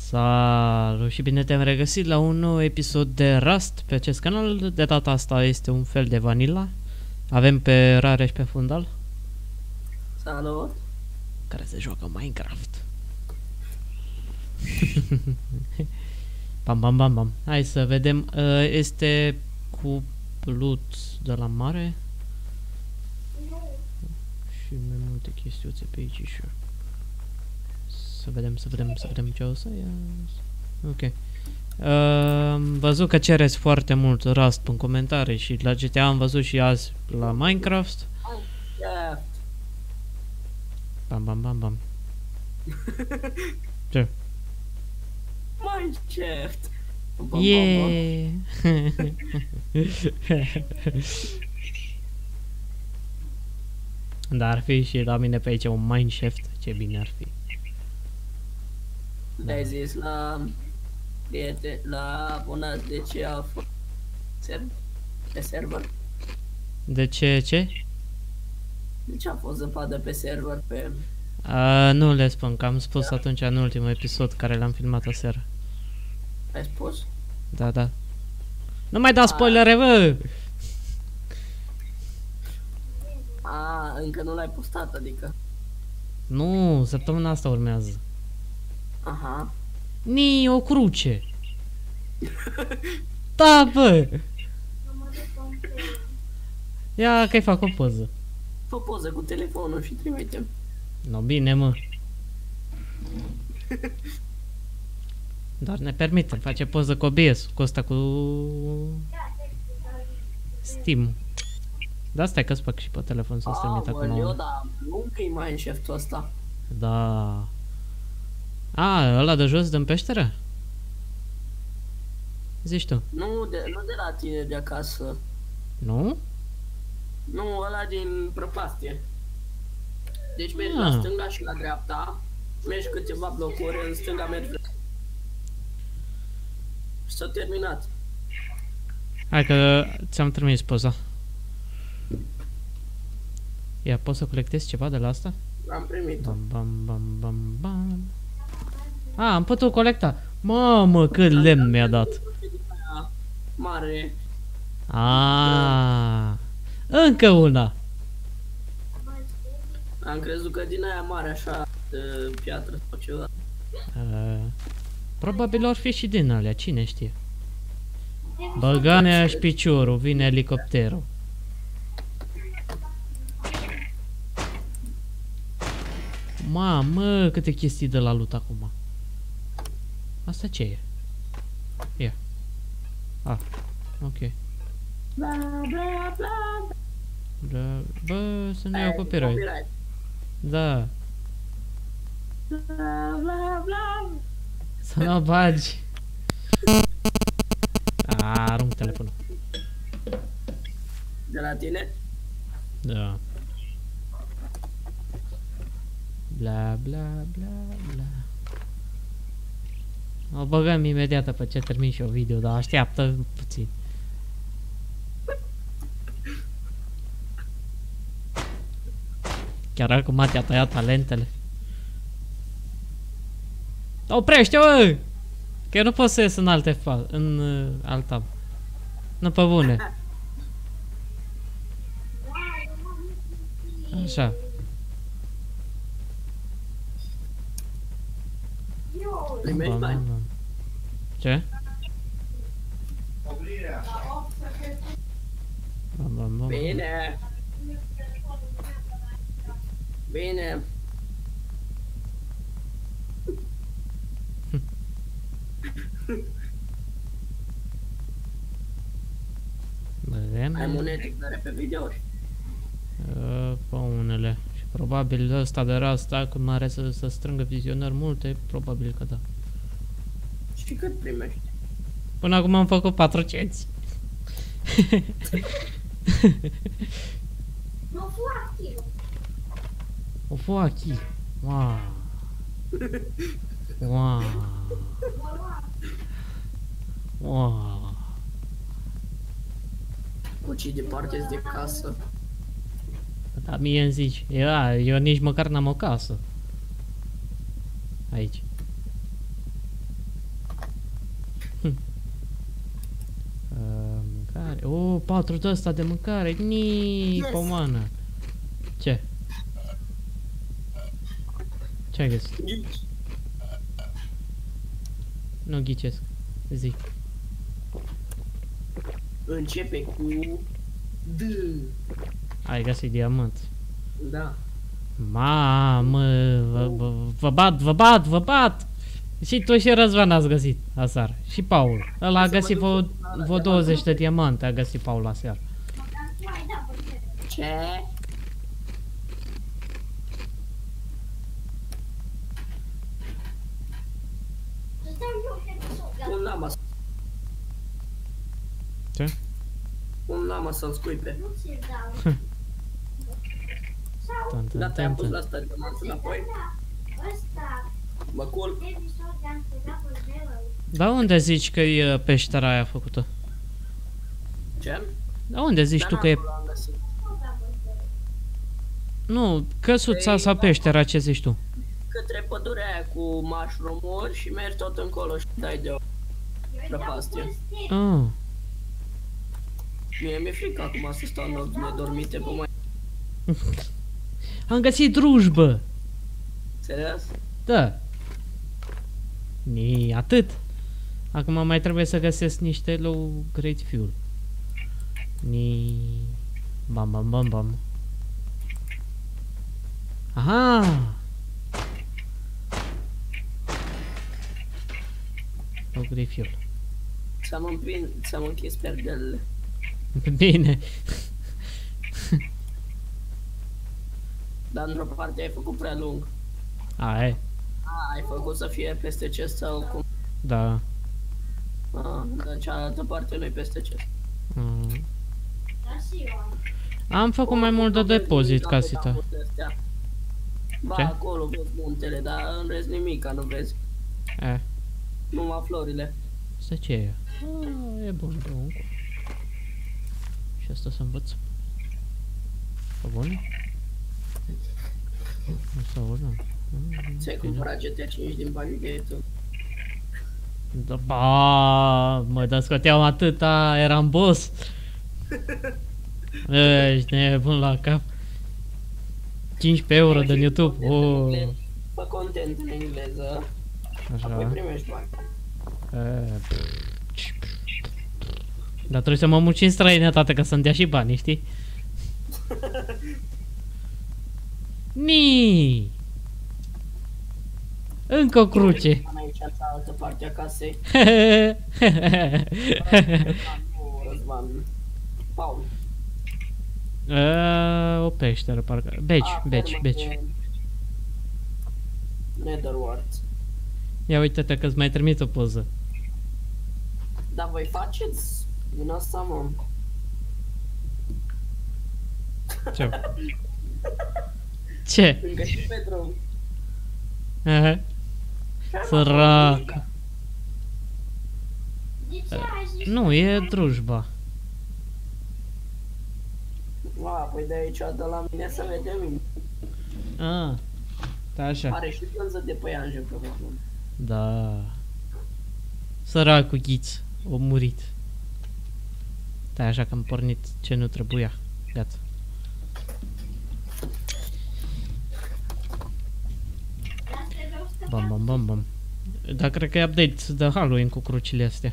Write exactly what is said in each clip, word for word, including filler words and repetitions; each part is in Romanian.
Salut și bine te-am regăsit la un nou episod de Rust pe acest canal. De data asta este un fel de vanilla. Avem pe Rareș pe fundal. Salut! Care se joacă Minecraft. Bam bam bam bam. Hai să vedem. Este cu loot de la mare. Și mai multe chestiuțe pe aici și să vedem, să vedem, să vedem ce o să ia. Ok. Am uh, văzut că cereți foarte mult Rust în comentarii și la G T A am văzut și azi la Minecraft. Yeah. Bam bam bam bam. Ce? Minecraft. Yeah. Dar ar fi și la mine pe aici un mineshaft, ce bine ar fi. Le-ai zis la prieten, la abonați de ce a fost pe server? De ce, ce? De ce a fost zăpadă pe server pe... A, nu le spun, că am spus atunci în ultimul episod care l-am filmat aseară. Ai spus? Da, da. Nu mai da spoilere, bă! A, încă nu l-ai postat, adică. Nu, săptămâna asta urmează. Aha. Ni o cruce. Da, bă! Ia că-i fac o poză. Fă poză cu telefonul și trimite. No, bine, mă. Doar ne permite, face poză cu O B S, cu ăsta cu Steam. Da, stai că-ți fac și pe telefon să-ți trimit acum. Aoleu, da, nu că-i Minecraft-ul ăsta. Da. A, ăla de jos din peșteră? Zici tu? Nu de, nu de la tine de acasă. Nu? Nu, ăla din prăpastie. Deci mergi Ah. la stânga și la dreapta, mergi câteva blocuri, în stânga mergi. Și s-a terminat. Hai că ți-am trimis poza. Ia, poți să colectezi ceva de la asta? Am primit-o. Bam, bam, bam, bam, bam. A, am putut colecta. Mamă, cât lemn mi-a dat. Mare. A, încă una. Am crezut că din aia mare așa, de piatră sau ceva. A, probabil or fi și din alea, cine știe. Băgane-și piciorul, vine elicopterul. Mamă, câte chestii de la loot acum. Asta ce e? Ia. Ah, ok. Bla bla bla. Da, bă, să nu iau copyright. Copyright. Da. Bla bla bla. Să nu o bagi. A, arunc telefonul. De la tine? Da. Bla bla bla bla. O băgăm imediat după ce termin și o video, dar așteaptă puțin. Chiar acum te-a tăiat talentele. Oprește, bă! Că eu nu pot să ies în alte fa în uh, alt tab. Nu pe bune. Așa. Primești Bam, bani? bam, bam. Ce? Bam, bam, bam. Bine. Bine. Băgăm. Ai monete care pe videouri. Uh, pe unele. Și probabil ăsta de Rust, dacă mai are să, să strângă vizionări multe, probabil că da. Și cât primești? Până acum am făcut patru cenți. O fu aqui. Uau. Uau. Uau. Cu ce departe de casă? Dar mie îmi zici, eu, eu nici măcar n-am o casă. Aici. Uh, mâncare. Oh, patru de ăsta de mâncare. Nii, Yes. pomană. Ce? Ce ai găsit? Ghici. Nu ghicesc. Zi. Începe cu D. Ai găsit diamant. Da. Mamă, vă, vă, vă bat, vă bat, vă bat! Și tu și Răzvan ați găsit aseară. Și Paul. Ăla a găsit vreo, vreo douăzeci de diamante, a găsit Paul aseară. Ce? Un lama. Ce? Un lama să-l scuipe. Tan, tan, Da, te-am tan, pus tan. la asta diamantul înapoi. Mă culc. Dar unde zici că e uh, peștera aia făcută? Ce? Dar unde zici Dar tu că e... n-acolo am găsit. Nu, căsuța Păi, sau peștera, ce zici tu? Către pădurea aia cu mushroom-uri și mergi tot încolo și dai de o prăpastie. Ah, Mie mi-e frică acum să stau nopți nedormite pe mai... am găsit drujbă! Serios? Da. Ni, atât. Acum mai trebuie să găsesc niște low grade fuel. Ni... Bam, bam, bam, bam. Aha! Low grade fuel. Ți-am împins, ți-am închis perdelele. Bine. Dar într-o parte ai făcut prea lung. A, e. A, ai făcut să fie peste chest sau cum? Da. A, dar cealaltă parte nu-i peste chest. Mm. Am făcut mai mult de depozit ca să ta. Ba, Ce? acolo vezi muntele, dar în rest nimica nu vezi. E. Numai florile. Asta ce e? Ah, e bun, bun. Și asta să învăț. Pe bun? Asta urmă. Ți-ai cumpărat G T cinci din banii de tu. Da, ba, mă, dar scoteam atâta, eram boss. Ești nebun la cap. cincisprezece euro din YouTube. Oh. Fă content în engleză, apoi Așa. primești bani. E, dar trebuie să mă muci în străinătate ca să-mi dea și bani, știi? Ni! Încă o cruce. Am aici în altă parte a casei. Nu, Răzvan. Paul. A, o peșteră, parcă. Beci, Ah, beci, fermă beci. de Netherworld. Ia uite-te că-ți mai trimit o poză. Dar voi faceți din asta, mă. Ce? Ce? Încă și pe drum. Aha. Săracă. Nu, e drujba. A, păi de aici, de la mine să vedem. Ah, da, așa. Are și pânză de păianjen pe urmă. Da. Săracul Ghiț, o murit. Da, așa că am pornit ce nu trebuia. Gata. Bam, bam, bam, bam. Dar cred că e update de Halloween cu crucile astea.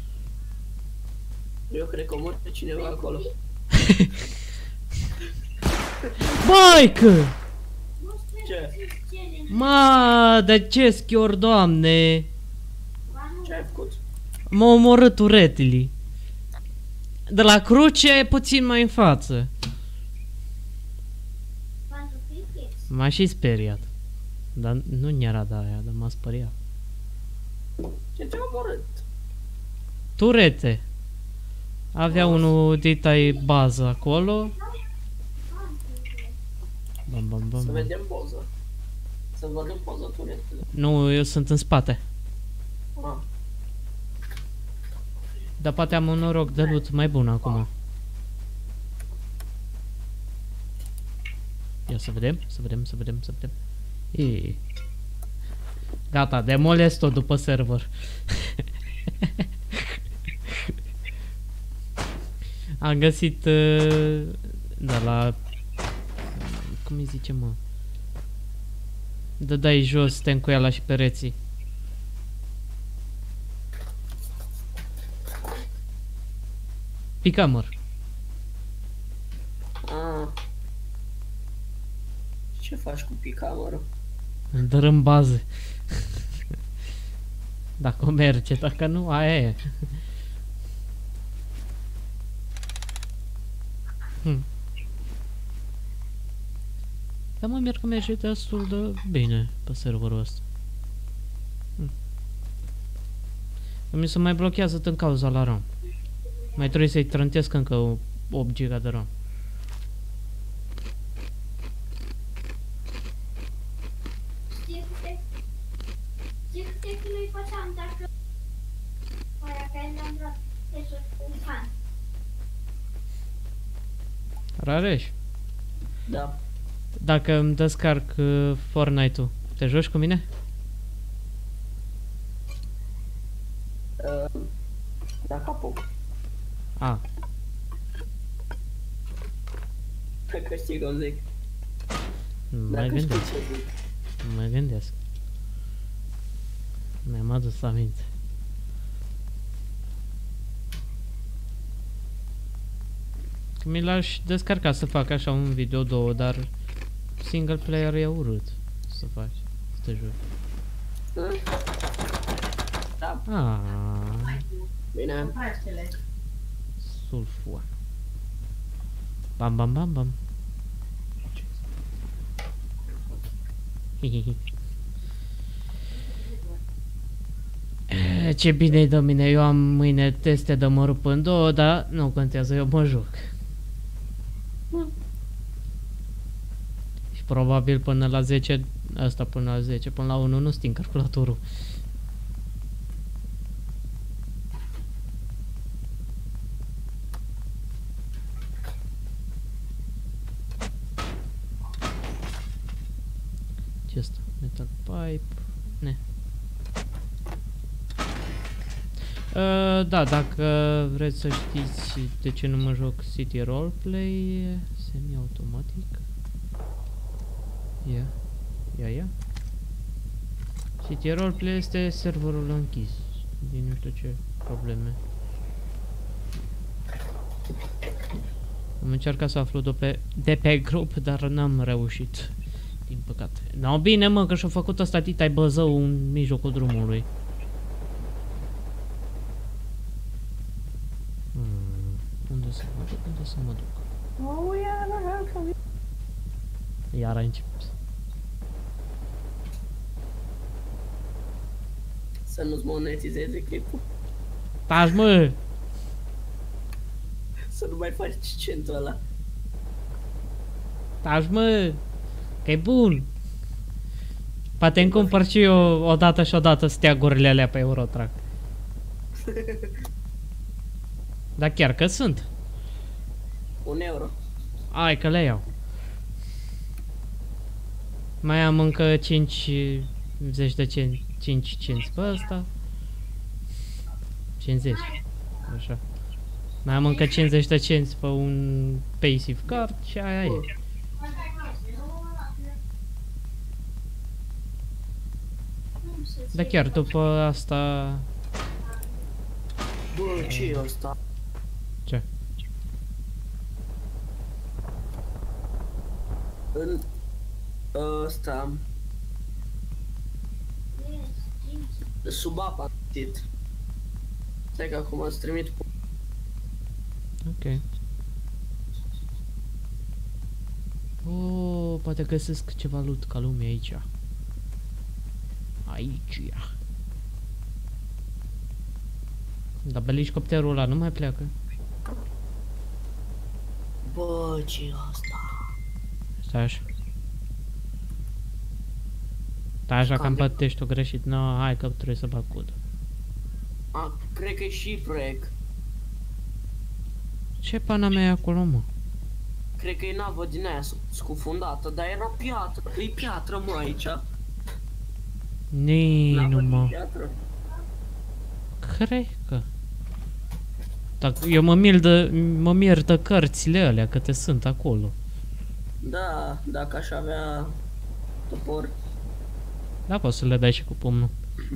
Eu cred că omor pe cineva acolo. Baică! Ce? Ma, de ce schior, doamne? Ce ai făcut? M-a omorât uretele. De la cruce puțin mai în față. M-a și speriat. Dar nu era de aia, dar m-a speriat. Ce te-a omorât? Turete. Avea unul de-ai bază acolo. Bam, bam, bam, Să bam. vedem poză. Să vedem poză turetele. Nu, eu sunt în spate. Ah. Dar poate am un noroc de loot mai bun acum. Ia să vedem, să vedem, să vedem, să vedem. E. Gata, demolez tot după server. Am găsit uh, de la... Cum îi zice, mă? Dădai jos stencuiala și pereții. Picamăr. Ah. Ce faci cu picamărul? Îl dărâm bază. Dacă o merge, dacă nu, aia e. Hm. Dar mă merg că merge destul de bine pe serverul ăsta. Hm. Mi se mai blochează din cauza la RAM. Mai trebuie să-i trântesc încă opt giga de RAM. Rareș, Da. dacă îmi descarc uh, Fortnite-ul, te joci cu mine? Uh, dacă apuc. A, Că știi cum zic. mă Dacă știi gândesc, ce zic. mă gândesc. Mi-am adus aminte. Că mi l-aș descarca să fac așa un video, două, dar single player e urât să faci, să te joci. Hm? Da. Ah, Bine. sulfua. Bam, bam, bam, bam. Hihihi. Eh, ce bine domine, eu am mâine teste de mă rup în două, dar nu contează, eu mă joc. Și probabil până la zece, asta până la zece, până la unu nu sting calculatorul. Ce asta? Metal pipe. Ne. Uh, da, dacă vreți să știți de ce nu mă joc City Roleplay, semi-automatic. Ia, ia, ia. City Roleplay este serverul închis, din nu știu ce probleme. Am încercat să aflu de pe, de pe grup, dar n-am reușit, din păcate. No, bine mă, că și-a făcut ăsta titai Băzău în mijlocul drumului. Hmm, unde să mă duc, unde să mă duc? Iar a început. Să nu-ți monetizeze clipul. Taci mă! Să nu mai faci centul ăla. Taci mă! Că e bun! Poate îmi cumpăr și eu odată și odată steagurile alea pe Eurotrack. Dar chiar că sunt. Un euro. Ai că le iau. Mai am încă cinci zeci de cenți, cinci cenți pe ăsta. cincizeci. Așa. Mai am încă cincizeci de cenți pe un Paysafe card și aia e. Dar chiar după asta... Bă, ce e ăsta? Ce? În ăsta sub apa am citit. Stai că acum îți trimit. Ok. Oh, poate găsesc ceva loot ca lume aici. Aici. Dar belicopterul ăla nu mai pleacă. Bă, ce e asta? Stai așa. Stai așa că am pătești-o greșit. No, hai că trebuie să bag cod. A, cred că e shipwreck. Ce pana mea e acolo, mă? Cred că e navă din aia scufundată, dar era piatră. E piatră, mă, aici. Nii, Navă nu din mă. piatră. Cred că... Dacă eu mă mir de, mă mir de cărțile alea, câte sunt acolo. Da, dacă aș avea topor. Da, poți să le dai și cu pumnul.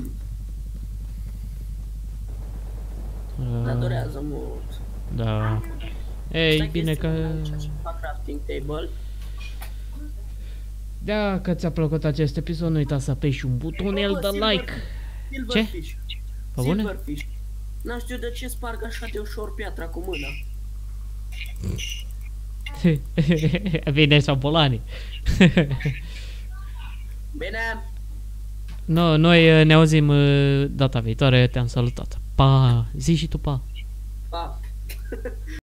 Dar Uh, durează mult. da. Ei, Stai bine este că... aici și fac crafting table. Dacă ți-a plăcut acest episod, nu uita să apeși un butonel de like. Silverfish. Pe bune? Silverfish. N-am știu de ce sparg așa de ușor piatra cu mâna. Vine șambolanii. Bine. No, noi ne auzim uh, data viitoare, te-am salutat. Pa! Zi și tu pa! Pa.